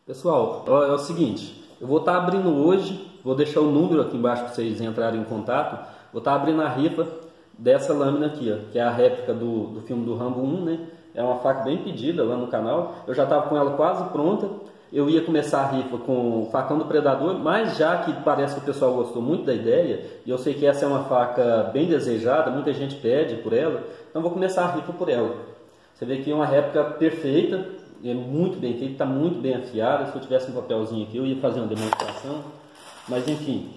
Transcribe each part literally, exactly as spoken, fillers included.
Pessoal, ó, é o seguinte, eu vou estar abrindo hoje, vou deixar o número aqui embaixo para vocês entrarem em contato, vou estar abrindo a rifa dessa lâmina aqui, ó, que é a réplica do, do filme do Rambo um, né? É uma faca bem pedida lá no canal, eu já estava com ela quase pronta, eu ia começar a rifa com o facão do Predador, mas já que parece que o pessoal gostou muito da ideia, e eu sei que essa é uma faca bem desejada, muita gente pede por ela, então vou começar a rifa por ela. Você vê que é uma réplica perfeita, é muito bem feito, está muito bem afiada. Se eu tivesse um papelzinho aqui, eu ia fazer uma demonstração. Mas enfim,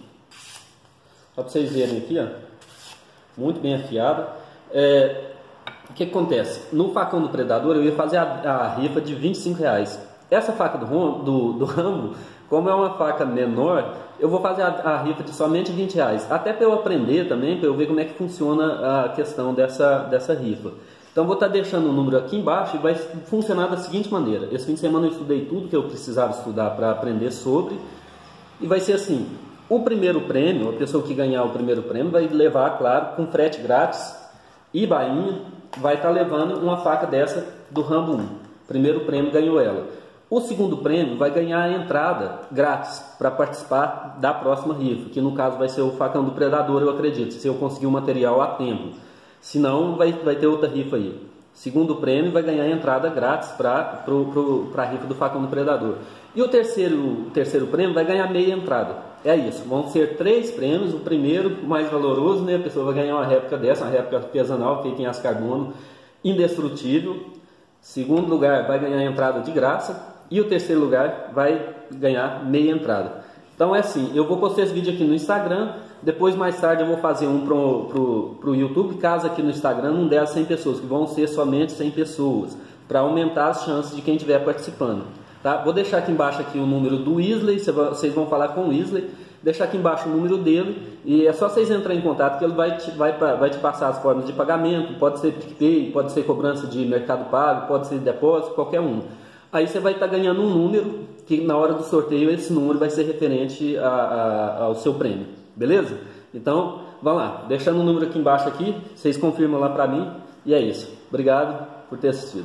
só para vocês verem aqui, ó, muito bem afiada. É, o que, que acontece? No facão do Predador eu ia fazer a, a rifa de vinte e cinco reais. Essa faca do, do, do Rambo, como é uma faca menor, eu vou fazer a, a rifa de somente vinte reais. Até para eu aprender também, para eu ver como é que funciona a questão dessa, dessa rifa. Então vou estar deixando o número aqui embaixo e vai funcionar da seguinte maneira. Esse fim de semana eu estudei tudo que eu precisava estudar para aprender sobre. E vai ser assim, o primeiro prêmio, a pessoa que ganhar o primeiro prêmio vai levar, claro, com frete grátis e bainha, vai estar levando uma faca dessa do Rambo um. Primeiro prêmio ganhou ela. O segundo prêmio vai ganhar a entrada grátis para participar da próxima rifa, que no caso vai ser o facão do Predador, eu acredito, se eu conseguir o material a tempo. Se não, vai, vai ter outra rifa aí. Segundo prêmio vai ganhar entrada grátis para a rifa do facão do Predador. E o terceiro, o terceiro prêmio vai ganhar meia entrada. É isso, vão ser três prêmios. O primeiro, mais valoroso, né? A pessoa vai ganhar uma réplica dessa, uma réplica artesanal feita em aço carbono, indestrutível. Segundo lugar, vai ganhar entrada de graça. E o terceiro lugar vai ganhar meia entrada. Então é assim, eu vou postar esse vídeo aqui no Instagram. Depois, mais tarde, eu vou fazer um pro, pro, pro YouTube, caso aqui no Instagram não der cem pessoas, que vão ser somente cem pessoas, para aumentar as chances de quem estiver participando. Tá? Vou deixar aqui embaixo aqui o número do Weasley, vocês vão falar com o Weasley, deixar aqui embaixo o número dele, e é só vocês entrarem em contato que ele vai te, vai, vai te passar as formas de pagamento, pode ser PicPay, pode ser cobrança de Mercado Pago, pode ser depósito, qualquer um. Aí você vai estar ganhando um número, que na hora do sorteio esse número vai ser referente a, a, ao seu prêmio. Beleza? Então, vamos lá. Deixando o número aqui embaixo aqui, vocês confirmam lá pra mim. E é isso. Obrigado por ter assistido.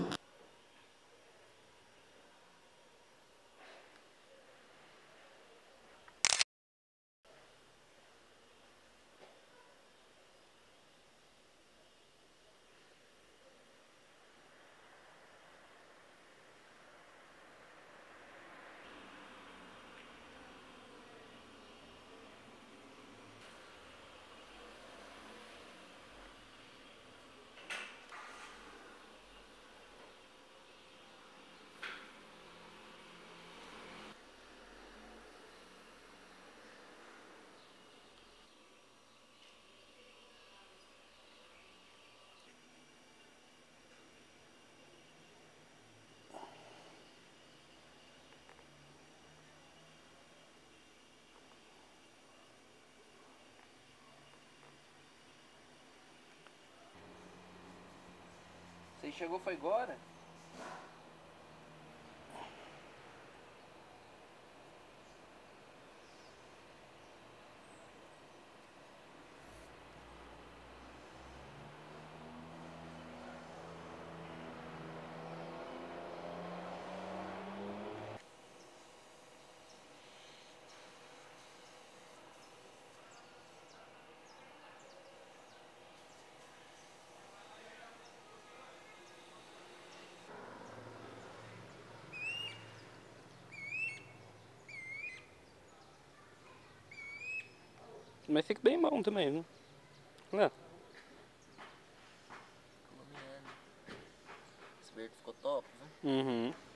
Você chegou foi agora? Mas fica bem bom também, né? Não. Esse verde ficou top, né? Uhum.